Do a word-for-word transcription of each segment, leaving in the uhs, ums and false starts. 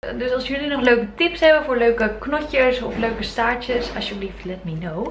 Dus als jullie nog leuke tips hebben voor leuke knotjes of leuke staartjes, alsjeblieft let me know.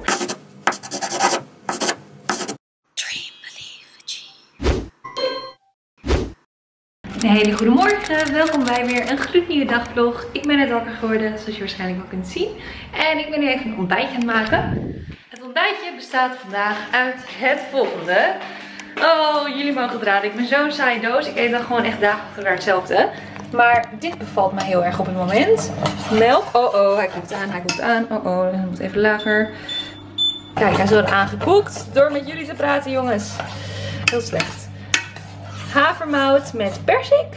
Een hele goede morgen, welkom bij weer een gloednieuwe dagvlog. Ik ben net wakker geworden, zoals je waarschijnlijk wel kunt zien. En ik ben nu even een ontbijtje aan het maken. Het ontbijtje bestaat vandaag uit het volgende. Oh, jullie mogen het raden, ik ben zo'n saaie doos. Ik eet dan gewoon echt dagen achter elkaar hetzelfde. Maar dit bevalt me heel erg op het moment. Melk, oh oh, hij komt aan, hij komt aan. Oh oh, hij moet even lager. Kijk, hij is al aangekoekt. Door met jullie te praten, jongens. Heel slecht. Havermout met persik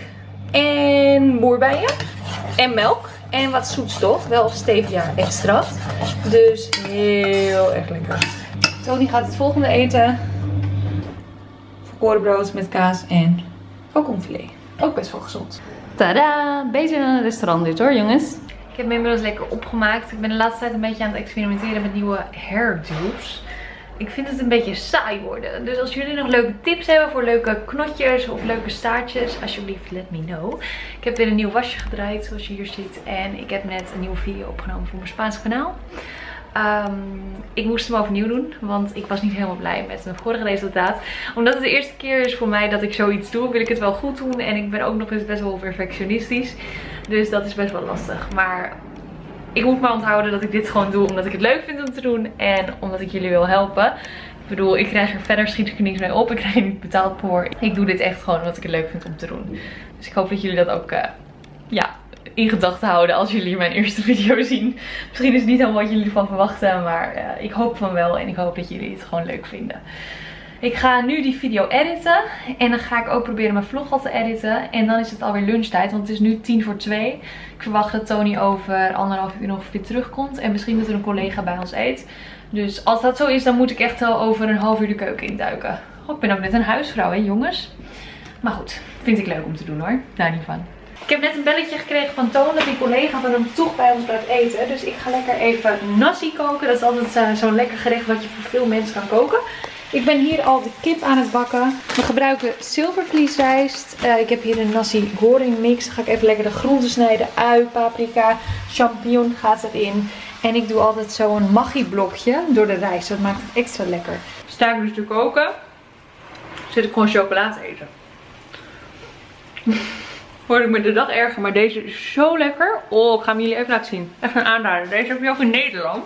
en boerbijen en melk en wat zoetstof, wel stevia extract. Dus heel erg lekker. Tony gaat het volgende eten. Volkorenbrood met kaas en kalkoenfilet. Ook best wel gezond. Tada! Beter dan een restaurant dit hoor, jongens. Ik heb me inmiddels lekker opgemaakt. Ik ben de laatste tijd een beetje aan het experimenteren met nieuwe hairdos. Ik vind het een beetje saai worden. Dus als jullie nog leuke tips hebben voor leuke knotjes of leuke staartjes, alsjeblieft let me know. Ik heb weer een nieuw wasje gedraaid zoals je hier ziet. En ik heb net een nieuwe video opgenomen voor mijn Spaans kanaal. Um, ik moest hem overnieuw doen, want ik was niet helemaal blij met mijn vorige resultaat. Omdat het de eerste keer is voor mij dat ik zoiets doe, wil ik het wel goed doen. En ik ben ook nog eens best wel perfectionistisch. Dus dat is best wel lastig. Maar ik moet maar onthouden dat ik dit gewoon doe omdat ik het leuk vind om te doen. En omdat ik jullie wil helpen. Ik bedoel, ik krijg er verder schiet ik er niks mee op. Ik krijg er niet betaald voor. Ik doe dit echt gewoon omdat ik het leuk vind om te doen. Dus ik hoop dat jullie dat ook uh, ja, in gedachten houden als jullie mijn eerste video zien. Misschien is het niet helemaal wat jullie ervan verwachten. Maar uh, ik hoop van wel. En ik hoop dat jullie het gewoon leuk vinden. Ik ga nu die video editen. En dan ga ik ook proberen mijn vlog al te editen. En dan is het alweer lunchtijd. Want het is nu tien voor twee. Ik verwacht dat Tony over anderhalf uur nog weer terugkomt. En misschien dat er een collega bij ons eet. Dus als dat zo is, dan moet ik echt wel over een half uur de keuken induiken. Oh, ik ben ook net een huisvrouw, hè jongens. Maar goed, vind ik leuk om te doen hoor. Daar niet van. Ik heb net een belletje gekregen van Toon dat die collega van hem toch bij ons blijft eten. Dus ik ga lekker even nasi koken. Dat is altijd uh, zo'n lekker gerecht wat je voor veel mensen kan koken. Ik ben hier al de kip aan het bakken. We gebruiken zilvervliesrijst. Uh, ik heb hier een nasi goreng mix. Dan ga ik even lekker de groenten snijden. Ui, paprika, champignon gaat erin. En ik doe altijd zo'n maggi blokje door de rijst. Dat maakt het extra lekker. Sta ik dus te koken. Zit ik gewoon chocola te eten. Word ik me de dag erger. Maar deze is zo lekker. Oh, ik ga hem jullie even laten zien. Even een aanrader. Deze heb je ook in Nederland.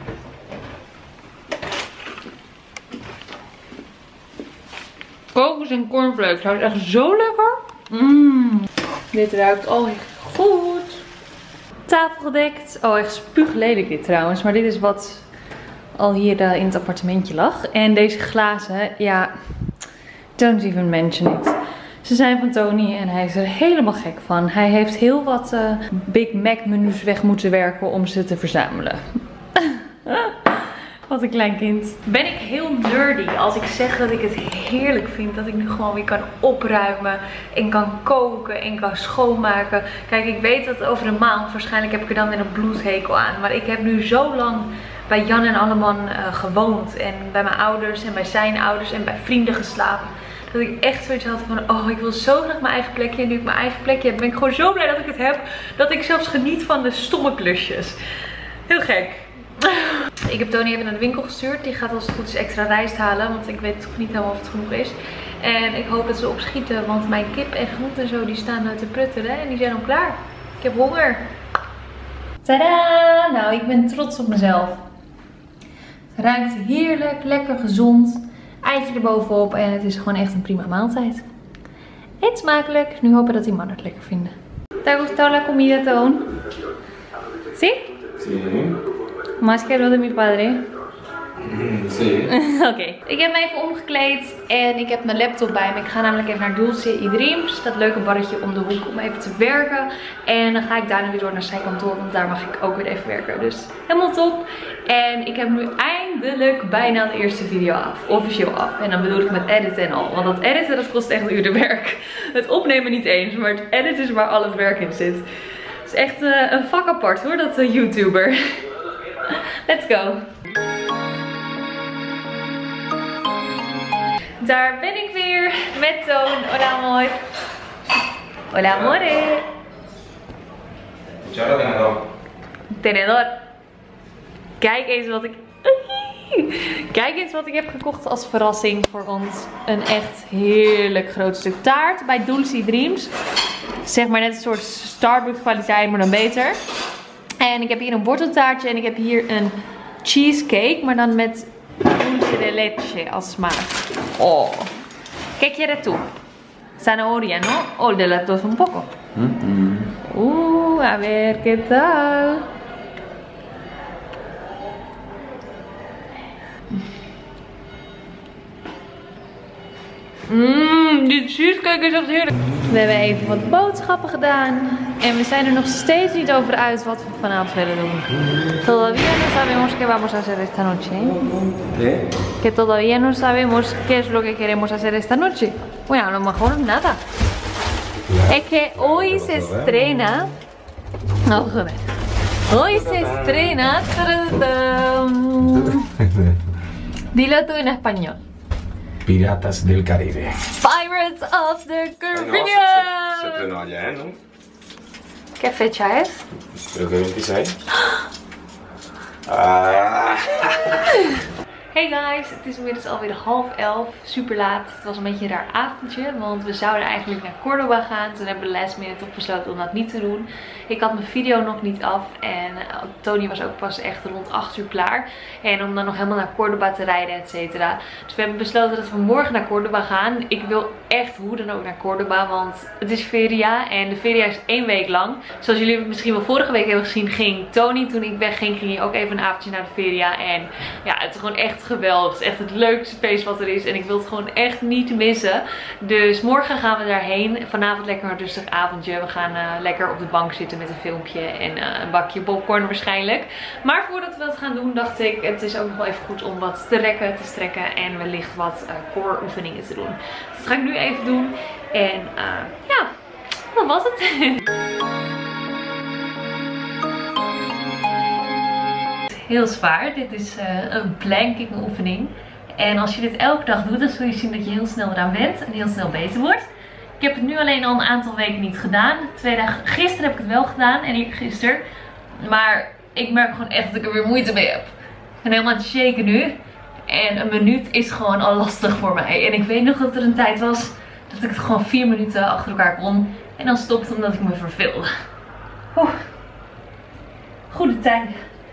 Kokos en cornflakes. Dat is echt zo lekker. Mmm. Dit ruikt al echt goed. Tafel gedekt. Oh, echt spuuglelijk dit trouwens. Maar dit is wat al hier uh, in het appartementje lag. En deze glazen, ja, don't even mention it. Ze zijn van Tony en hij is er helemaal gek van. Hij heeft heel wat uh, Big Mac menus weg moeten werken om ze te verzamelen. Wat een klein kind. Ben ik heel nerdy als ik zeg dat ik het heerlijk vind dat ik nu gewoon weer kan opruimen en kan koken en kan schoonmaken. Kijk, ik weet dat over een maand waarschijnlijk heb ik er dan weer een bloedhekel aan. Maar ik heb nu zo lang bij Jan en Alleman uh, gewoond en bij mijn ouders en bij zijn ouders en bij vrienden geslapen. Dat ik echt zoiets had van, oh ik wil zo graag mijn eigen plekje. En nu ik mijn eigen plekje heb, ben ik gewoon zo blij dat ik het heb. Dat ik zelfs geniet van de stomme klusjes. Heel gek. Ik heb Tony even naar de winkel gestuurd. Die gaat als het goed is extra rijst halen. Want ik weet toch niet helemaal of het genoeg is. En ik hoop dat ze opschieten. Want mijn kip en groenten en zo die staan uit te pruttelen. En die zijn al klaar. Ik heb honger. Tadaa! Nou, ik ben trots op mezelf. Het ruikt heerlijk, lekker gezond. Eitje erbovenop en het is gewoon echt een prima maaltijd. Eet smakelijk. Nu hopen dat die mannen het lekker vinden. ¿Te gustó la comida, Toon? ¿Sí? Sí. Más que lo de mi padre. Sí. Oké, okay. Ik heb me even omgekleed en ik heb mijn laptop bij me. Ik ga namelijk even naar Dulce y Dreams. Dat leuke barretje om de hoek om even te werken. En dan ga ik daarna weer door naar zijn kantoor, want daar mag ik ook weer even werken. Dus helemaal top. En ik heb nu eindelijk bijna de eerste video af. Officieel af. En dan bedoel ik met editen en al. Want dat editen, dat kost echt uren werk. Het opnemen niet eens, maar het editen is waar al het werk in zit. Het is echt uh, een vak apart hoor, dat uh, YouTuber. Let's go. Daar ben ik weer met Toon. Hola amor. Hola amore. Cuchara, tenedor. Tenedor. Kijk eens wat ik... Kijk eens wat ik heb gekocht als verrassing voor ons. Een echt heerlijk groot stuk taart bij Dulce Dreams. Zeg maar net een soort Starbucks kwaliteit, maar dan beter. En ik heb hier een worteltaartje en ik heb hier een cheesecake, maar dan met dulce de leche als smaak. Oh. ¿Qué quieres tú? Zanahoria, ¿no? O de las dos un poco. Mm-hmm. Uh, a ver qué tal. Mmm, die cheesecake is echt heerlijk. We hebben even wat boodschappen gedaan. En we zijn er nog steeds niet over uit wat we vanavond willen doen. Todavía no sabemos qué vamos a hacer esta noche. ¿Qué? Que todavía no sabemos qué es lo que queremos hacer esta noche. Bueno, a lo mejor nada. Es que hoy se estrena... No, joder. Hoy se estrena... Dilo tú en español. Piratas del Caribe. Pirates of the Caribbean. No, se, se estrenó ayer, ¿no? ¿Qué fecha es? Creo que veintiséis. Ah. Hey guys, het is inmiddels alweer half elf, super laat. Het was een beetje een raar avondje, want we zouden eigenlijk naar Córdoba gaan. Toen hebben we last minute toch besloten om dat niet te doen. Ik had mijn video nog niet af en Tony was ook pas echt rond acht uur klaar. En om dan nog helemaal naar Córdoba te rijden, et cetera. Dus we hebben besloten dat we morgen naar Córdoba gaan. Ik wil echt hoe dan ook naar Córdoba, want het is feria en de feria is één week lang. Zoals jullie misschien wel vorige week hebben gezien, ging Tony, toen ik wegging, ging hij ook even een avondje naar de feria. En ja, het is gewoon echt geweldig. Het is echt het leukste feest wat er is. En ik wil het gewoon echt niet missen. Dus morgen gaan we daarheen. Vanavond lekker een rustig avondje. We gaan uh, lekker op de bank zitten met een filmpje en uh, een bakje popcorn waarschijnlijk. Maar voordat we dat gaan doen, dacht ik, het is ook nog wel even goed om wat te rekken, te strekken en wellicht wat uh, core oefeningen te doen. Dus dat ga ik nu even doen. En uh, ja, dat was het. Heel zwaar. Dit is uh, een planking oefening. En als je dit elke dag doet, dan zul je zien dat je heel snel eraan went en heel snel beter wordt. Ik heb het nu alleen al een aantal weken niet gedaan. Twee dagen, gisteren heb ik het wel gedaan en eergisteren. Maar ik merk gewoon echt dat ik er weer moeite mee heb. Ik ben helemaal aan het shaken nu. En een minuut is gewoon al lastig voor mij. En ik weet nog dat er een tijd was dat ik het gewoon vier minuten achter elkaar kon. En dan stopte omdat ik me verveelde. Oeh. Goede tijd.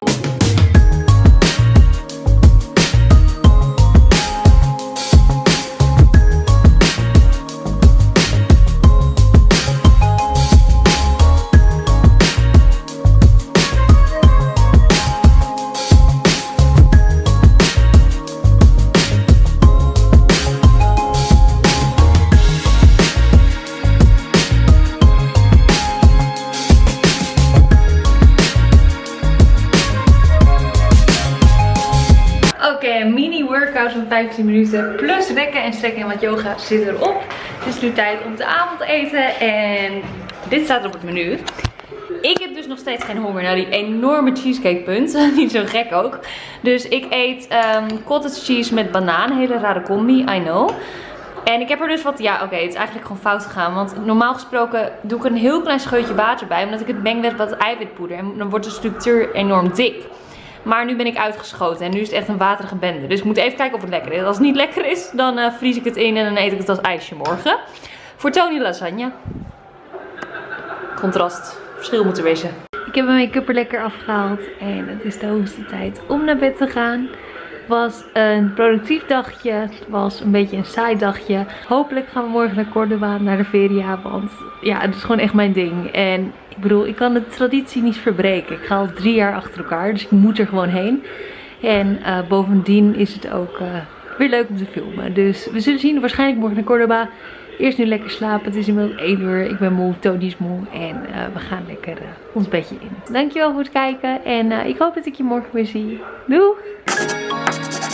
Van vijftien minuten plus rekken en strekken en wat yoga zit erop. Het is nu tijd om te avondeten en dit staat er op het menu. Ik heb dus nog steeds geen honger naar die enorme cheesecake punt. Niet zo gek ook. Dus ik eet um, cottage cheese met banaan. Hele rare combi, I know. En ik heb er dus wat, ja oké, okay, het is eigenlijk gewoon fout gegaan. Want normaal gesproken doe ik een heel klein scheutje water bij. Omdat ik het meng met wat eiwitpoeder. En dan wordt de structuur enorm dik. Maar nu ben ik uitgeschoten en nu is het echt een waterige bende. Dus ik moet even kijken of het lekker is. Als het niet lekker is, dan uh, vries ik het in en dan eet ik het als ijsje morgen. Voor Tony lasagne. Contrast. Verschil moet er wezen. Ik heb mijn make-up er lekker afgehaald. En het is de hoogste tijd om naar bed te gaan. Het was een productief dagje. Het was een beetje een saai dagje. Hopelijk gaan we morgen naar Córdoba, naar de feria. Want ja, het is gewoon echt mijn ding. En ik bedoel, ik kan de traditie niet verbreken. Ik ga al drie jaar achter elkaar, dus ik moet er gewoon heen. En uh, bovendien is het ook uh, weer leuk om te filmen. Dus we zullen zien, waarschijnlijk morgen naar Córdoba. Eerst nu lekker slapen. Het is inmiddels één uur. Ik ben moe, Tony is moe. En uh, we gaan lekker uh, ons bedje in. Dankjewel voor het kijken. En uh, ik hoop dat ik je morgen weer zie. Doei!